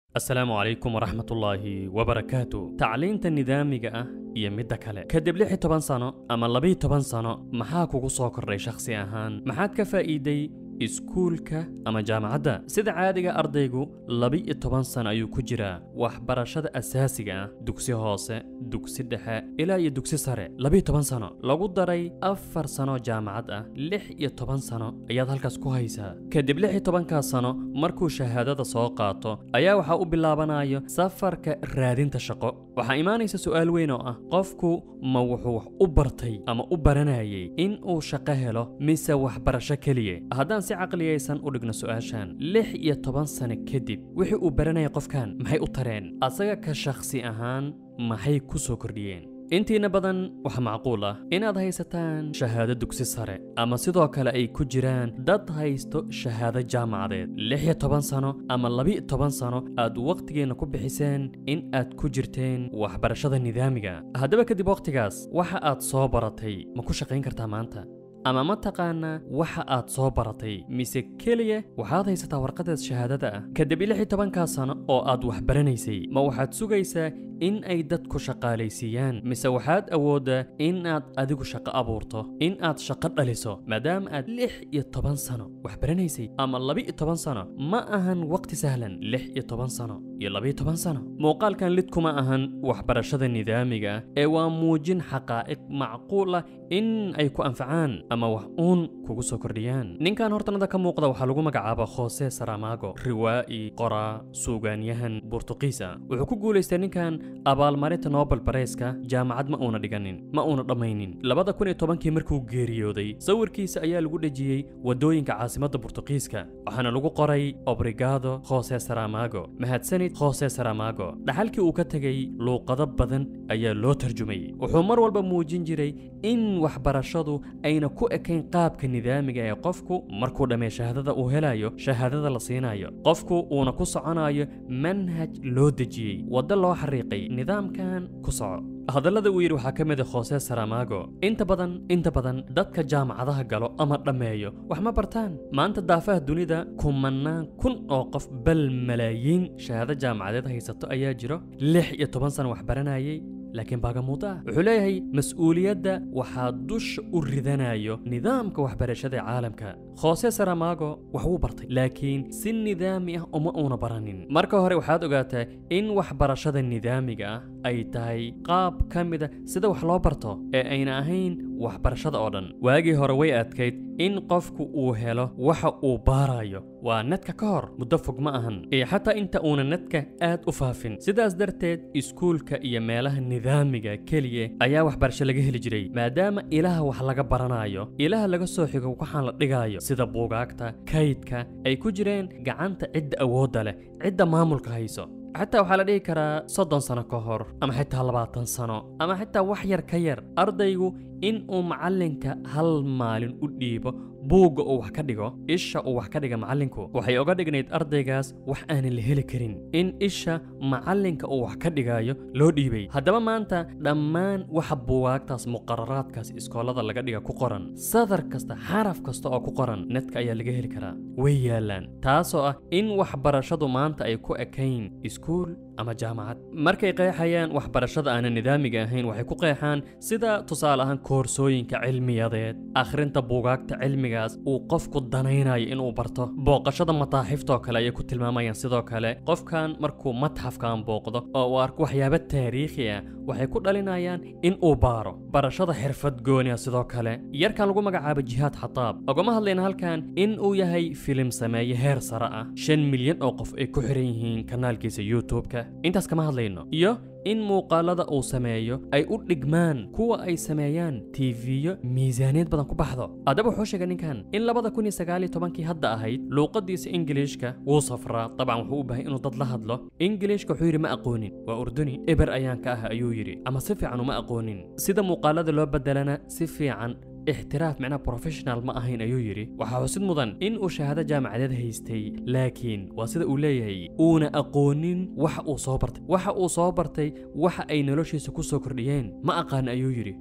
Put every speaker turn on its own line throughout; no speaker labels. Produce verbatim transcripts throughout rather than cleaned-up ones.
السلام عليكم ورحمة الله وبركاته. تعليمta nidaamiga ah iyo midda kale kadib lix iyo toban sano ama laba iyo toban sano maxaa kugu soo kordhay shakhsi ahaan? maxaad ka faa'iiday iskuulka ama jaamacadda? sida caadiga ardaygu laba iyo toban sano ayuu ku jiraa waxbarashada asaasiga ah, dugsi hoose, dugsi dhexe ilaa iyo dugsi sare. laba iyo toban sano lagu daray afar sano jaamacad ah, lix iyo toban sano ayaad halkaas ku haysaa. kadib lix iyo tobankaas sano markuu shahaadada soo qaato ayaa waxa u bilaabanayo safarka raadinta shaqo. waxaa imaanaysa su'aal weyn oo ah qofku ma wuxuu wax u bartay ama u baranayay in uu shaqo helo mise waxbarasho keliya? haddaan si caqliyaysan u dhigno su'aashan, lix iyo toban sano kadib wixii uu baranayay qofkan maxay u tareen asaga ka shakhsi ahaan, maxay ku soo kordhiyeen? intiina badan waxa macquul ah inaad haysataan shahaado dugsi sare ama sidoo kale ay ku jiraan dad haysto shahaado jaamacadeed. lix iyo toban sano ama laba iyo toban sano aad waqtigeena ku bixiseen in aad ku jirteen waxbarashada nidaamiga. haddaba kadib waqtigaas waxa aad soo baratay ma ku shaqayn kartaa maanta? ama ma taqaanaa waxa aad soo baratay mise keliya waxaad haysataa warqadeed shahaadada ah? kadib lix iyo tobankaas sano oo aad wax baranaysay ma waxaad sugaysaa in ay dadku shaqaalaysiiyaan mise waxaad awooddaa in aad adigu shaqo abuurto, in aad shaqo dhaliso maadaama aad lix iyo toban sano wax baranaysay ama laba iyo toban sano? ma ahan waqti sahlan lix iyo toban sano iyo laba iyo toban sano. muuqaalkan lid kuma ahan waxbarashada nidaamiga ah ee waa muujin xaqaa'iq macquul ah in ay ku anfacaan ama wax uun kugu soo kordhiyaan. ninkan hortanada ka muuqda waxaa lagu magacaaba Jose Saramago, riwaa'i, qoraa, suugaanyahan Boortaqiis ah. wuxuu ku guulaystay ninkan abaalmarinta Nobel Prize-ka jaamacad ma uuna dhiganin, ma uuna dhammaynin. labada kun iyo tobankii markuu geeriyooday sawirkiisa ayaa lagu dhejiyey wadooyinka caasimadda Boortaqiiska, waxaana lagu qoray Obrigado Jose Saramago, mahadsanid Jose Saramago. dhaxalkii uu ka tegay luuqado badan ayaa loo tarjumay. wuxuu mar walba muujin jiray in waxbarashadu ayna ku ekayn qaabka nidaamiga ee qofku markuu dhammeeyo shahaadada uu helayo shahaadada la siinayo, qofku uuna ku soconayo manhaj loo dejiyey, waddo loo xariiqay, nidaamkan ku soco. hadallada uu yidhi waxaa ka mid ah Jose Saramago, inta badan inta badan dadka jaamacadaha galo ama dhammeeyo wax ma bartaan. maanta daafaha dunida kumanaan kun oo qof bal malaayiin shahaado jaamacadeed haysato ayaa jiro, lix iyo toban sano wax baranayay laakiin baagamuuda. wuxuu leeyahay mas'uuliyadda waxaa dusha u ridanayo nidaamka waxbarashada ee caalamka. Jose Saramago wax uu bartay laakiin si nidaami ah uma uuna baranin. marka hore waxaad ogaataa in waxbarashada nidaamiga ah ay tahay qaab ka mid ah sida wax loo barto ee ayna ahayn waxbarashada oo dhan. waagii hore way adkayd in qofku uu helo waxa uu baarayo, waa nadka ka hor, muddo fog ma ahan, iyo xataa inta uuna nadka aad u faafin. sidaas darteed iskuulka iyo meelaha nidaamiga keliya ayaa waxbarasho laga heli jiray, maadaama ilaha wax laga baranayo, ilaha laga soo xigo waxaan la dhigayo sida buugaagta, kaydka ay ku jireen gacanta cidda awoodda leh, cidda maamulka hayso. xataa waxaa la dhihi karaa soddon sano ka hor ama xitaa labaatan sano ama xitaa wax yar ka yar ardaygu in uu macallinka hal maalin u dhiibo buugga uu wax ka dhigo, isha uu wax ka dhiga macallinku waxay oga dhignayd ardaygaas wax aanan la heli karin in isha macallinka uu wax ka dhigayo loo dhiibay. haddaba maanta dhammaan waxa buugaagtaas muqararaadkaas iskoolada laga dhiga ku qoran, sadar kasta, xaraf kasta oo ku qoran netka ayaa laga heli karaa, way yaalaan. taasoo ah in waxbarashadu maanta ay ku ekayn iskuul ama jaamacad. markay qeexayaan waxbarashada aanan nidaamiga ahayn waxay ku qeexaan sida tusaale ahaan koorsooyinka cilmiyadeed, akhrinta buugaagta cilmigaas uu qofku danaynayo inuu barto, booqashada mataaxiftoo kale ayay ku tilmaamayaan. sidoo kale qofkan markuu matxafkan booqdo oo uu arko waxyaabo taariikhi ah waxay ku dhalinayaan in uu baaro. barashada xirfad gooni ah sidoo kale. yarkan lagu magacaabo Jihaad Xataab ogama hadlayna halkan in uu yahay filim sameeye heer sare ah, shan milyan oo qof ay ku xiran yihiin kanaalkiisa YouTube-ka, intaas kama hadlayno. iyo in muuqaalada uu sameeyo ay u dhigmaan kuwa ay sameeyaan tiifiyo miisaaniyad badan ku baxdo. haddaba wuxuu sheegay ninkan in labada kun iyo sagaal iyo tobankii hadda ahayd luuqadiisa Ingiliishka wuu safraa, dabcan wuxuu u baahay inuu dad la hadlo. Ingiliishka wuxuu yidhi ma aqoonin, waa urduni, eber ayaan ka ah ayuu yidhi, ama si fiican uma aqoonin. sida muuqaalada loo bedelana si fiican احتراف معناه بروفيشنال ما أهين أيو يري وحاسد مدن إن أشهد جامعة هيستي لكن واسد أوليه أنا أقونين وح أصابرت وح أصابرتي وح أين لوشي سكو سكريين ما أقان أيو يري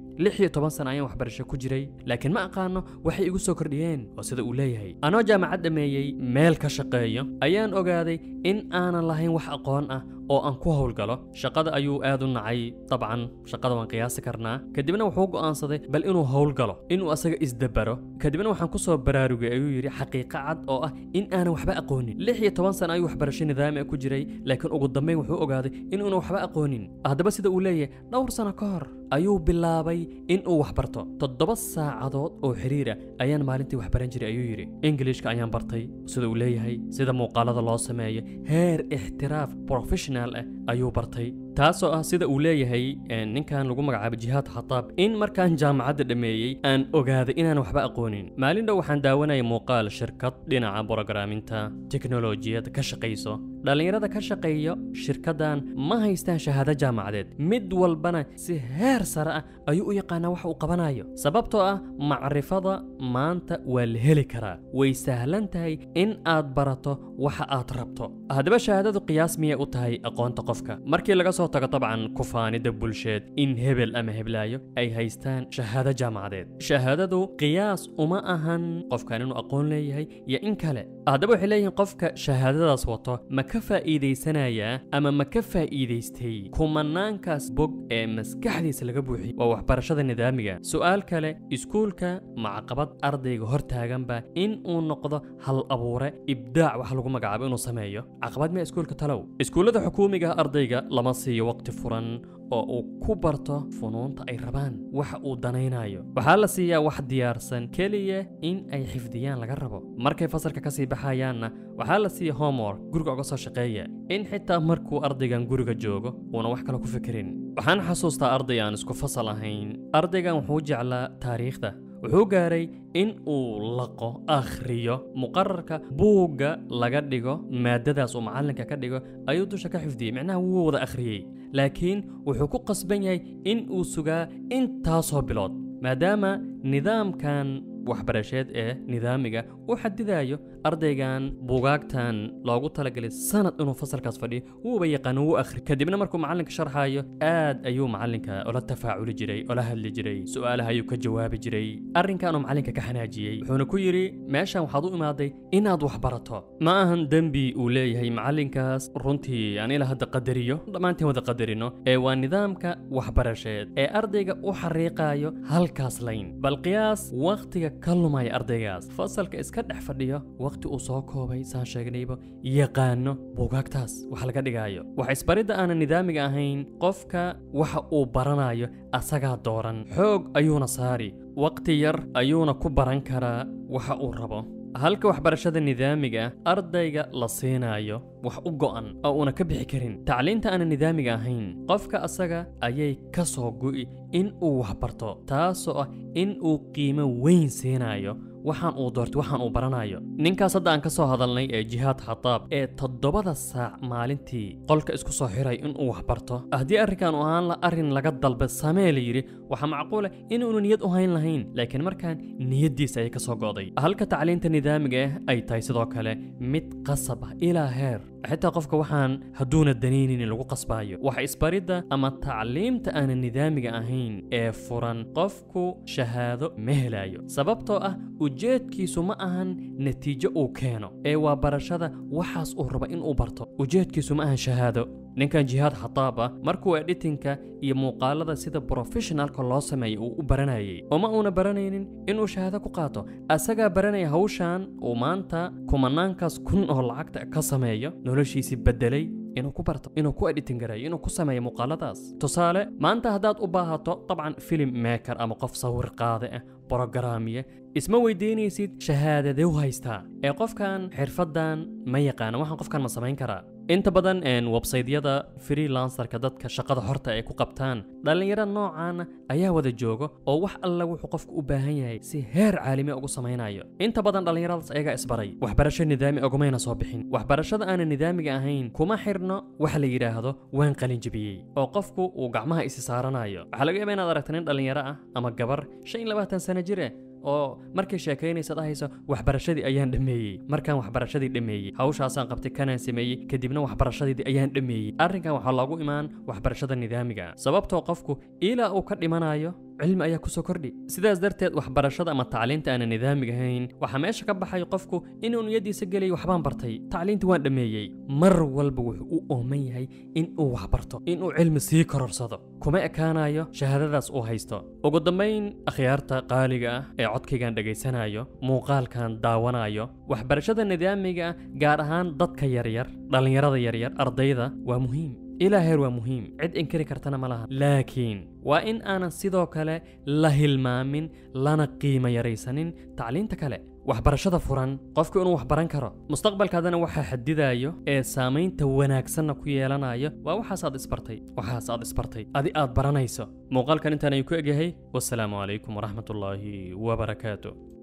lix iyo toban sano ayaan waxbarasho ku jiray laakiin ma aqaano waxay igu soo kordhiyeen oo sida uu leeyahay anoo jaamacad dhameeyay meel ka shaqeeyo ayaan ogaaday in aanan lahayn wax aqoon ah oo aan ku howlgalo shaqada ayuu aad u nacay dabcan shaqada waan qiyaasi karnaa kadibna wuxuu go'aansaday bal inuu howlgalo inuu asaga isdabaro kadibna waxaan ku soo baraarugay ayuu yiri xaqiiqo cad oo ah in aanan waxba aqoonin lix iyo toban sano ayuu waxbarasho nidaami ku jiray laakiin ugu dambeyn wuxuu ogaaday in uu waxba aqoonin haddaba sida uu leeyahay dhowr sano ka hor ayuu bilaabay in uu wax barto toddoba saacadood oo xiriira ayaan maalintii wax baran jiray ayuu yiri Englishka ayaan bartay sida uu leeyahay sida muuqaalada loo sameeyo heer ixtiraaf professional ah ayuu bartay taasoo ah sida uu leeyahay ninkan lagu magacaabo Jihaad Xataab in markaan jaamacadda dhameeyay aan ogaaday inaan waxba aqoonin maalin dhow waxaan daawanayay muuqaal shirkad dhinaca programinta teknolojiyada ka shaqeyso dhalinyarada ka shaqeeyo shirkadan ma haystaan shahaado jaamacadeed mid walbana si heer sare ah ayuu u yaqaanaa wax uu qabanayo sababtoo ah macrifada maanta waa la heli karaa way sahlan tahay in aad barato waxa aad rabto haddaba shahaadadu qiyaas miyay u tahay aqoonta qofka markii laga soo tago dabcan kufaanida bulsheed in hebel ama heblaayo ay haystaan shahaado jaamacadeed shahaadadu qiyaas uma ahan qofkan inuu aqoon leeyahay iyo in kale haddaba waxay leeyihiin qofka shahaadadaas wato ma ka faa'iidaysanayaa ama ma ka faa'iidaystay kumanaankaas bog ee maskaxdiisa laga buuxiyay waa waxbarashada nidaamiga su'aal kale iskuulka macaqabad ardayga hortaaganba in uu noqdo hal abuure ibdaac wax lagu magacaabo inuu sameeyo caqabad ma iskuulka talow iskuullada xukuumiga ardayga lama siiyo waqti furan oo uu ku barto funuunta ay rabaan waxa uu danaynayo waxaa la siiyaa wax diyaarsan keliya in ay xifdiyaan laga rabo markay fasalka ka sii baxayaanna waxaa la siiya homework guriga uga soo shaqeeya in xitaa markuu ardaygan guriga joogo uuna wax kale ku fikirin waxaan xasuustaa arday aan isku fasal ahayn ardaygan wuxuu jeclaa taariikhda wuxuu gaaray in uu laqo akhriyo muqarrarka buugga laga dhigo maadadaas uu macallinka ka dhigo ayuu dusha ka xifdiyey macnaha wuu wada akhriyey laakiin wuxuu ku qasban yahay in uu sugaa intaasoo bilood maadaama nidaamkan waxbarasheed ee nidaamiga uu xadidayo ardaygan buugaagtan loogu talagalay sanad inuu fasalkaas fadhiyo wuuba yaqaano wuu akhri kadibna markuu macallinka sharxayo aad ayuu macallinka ula tafaaculi jiray ula hadli jiray su'aalaha ayuu ka jawaabi jiray arrinkan uu macallinka ka xanaajiyey wuxuuna ku yiri meeshan waxaad u imaaday inaad wax barato ma ahan dembi uu leeyahay macallinkaas runtii aan ila hadda qadariyo dhammaantiin wada qadarino ee waa nidaamka waxbarasheed ee ardayga u xariiqayo halkaas layn bal qiyaas waqtiga ka lumaya ardaygaas fasalka iska dhex fadhiyo waqti uu soo koobay saan sheegnayba yaqaano buugaagtaas wax laga dhigayo wax isbaridda aan nidaamiga ahayn qofka waxa uu baranayo asaga dooran xoog ayuuna saari waqti yar ayuuna ku baran karaa waxa uu rabo halka waxbarashada nidaamiga ardayga la siinayo wax u go'an oo una ka bixi karin tacliinta aan nidaamiga ahayn qofka asaga ayay ka soo go'i in uu wax barto taasoo ah in uu qiimo weyn siinayo waxaan uu doortay waxaan uu baranayo ninkaas hadda aan ka soo hadalnay ee Jihaad Xataab ee toddobada saac maalintii qolka isku soo xiray in uu wax barto haddii arrinkan uu ahaan la arrin laga dalba samee la yiri waxa macquul ah in uu niyad u hayn lahayn laakiin markaan niyadiisa ay ka soo go'day halka tacliinta nidaamiga ah ay tahay sidoo kale mid qasab ah ilaa heer xitaa qofka waxaan haduuna danaynin lagu qasbaayo waxa isbaridda ama tacliimta aan nidaamiga ahayn ee furan qofku shahaado ma helayo sababtoo ah ujeedkiisu ma ahan natiijo uu keeno ee waa barashada waxaas uu rabo in uu barto ujeedkiisu ma ahan shahaado ninkan Jihaad Xataab markuu editinka iyo muuqaalada sida professionalka loo sameeyo uu u baranayay uma uuna baranaynin inuu shahaado ku qaato asaga baranaya hawshan uu maanta kumanaankaas kun oo lacagta ka sameeyo noloshiisi bedelay inuu ku barto inuu ku editing gareeyo inuu ku sameeyo muuqaaladaas tusaale maanta haddaad u baahato dabcan film maker ama qof sawir qaade ah programmiye isma weydiinaysid shahaadada u haystaa ee qofkan xirfadan ma yaqaan waxaan qofkan ma samayn karaa inta badan een website-yada freelancer-ka dadka shaqada horta ay ku qabtaan dhalinyaro noocan ayaa wada joogo oo wax alla wuxuu qofku u baahan yahay si heer caalami ugu samaynayo inta badan dhalinyaradaas ayaga isbaray waxbarasho nidaami ogumayna soo bixin waxbarashada aan nidaamiga ahayn kuma xirno wax la yiraahdo waan qalin jabiyay oo qofku uu gacmaha isi saaranayo waxa laga yaabaa inaad aragtaan dhalinyaro ah ama gabar shan iyo labaatan sano jir ah oo markay sheekaynaysa dhahayso waxbarashadii ayaan dhameeyay markaan waxbarashadii dhameeyay hawshaasaan qabtay kanaan sameeyay kadibna waxbarashadii ayaan dhameeyay arrinkan waxa lagu imaan waxbarashada nidaamiga sababtoo qofku ilaa uu ka dhimanayo cilmi ayaa kusoo kordhi sidaas darteed waxbarashada ama tacliinta aan nidaamiga ahayn waxa meesha ka baxay qofku inuu niyadiisa galay waxbaan bartay tacliinta waan dhameeyay mar walba wuxuu u ooman yahay in uu wax barto in uu cilmi sii kororsado kuma ekaanayo shahaadadaas uu haysto ugu dambeyn akhyaarta qaaliga ah ee codkaygan dhageysanayo muuqaalkan daawanayo waxbarashada nidaamiga gaar ahaan dadka yaryar dhalinyarada yaryar ardayda waa muhiim إلى هير ومهم عد إنكري كرتنا ملها لكن وإن أنا سيدو كلا لهلمامين لنا قيمة يريسانين تعلين تكلا وحبرشة فران قفك إنه وحبران كرا مستقبل كذا وحا حديدا أيو إيه سامين تواناكسنا كويالنا أيو ووحا صاد إسبرتي وحا صاد إسبرتي أدي آد برانيسو موقال كان انتانا يكو إجهي والسلام عليكم ورحمة الله وبركاته.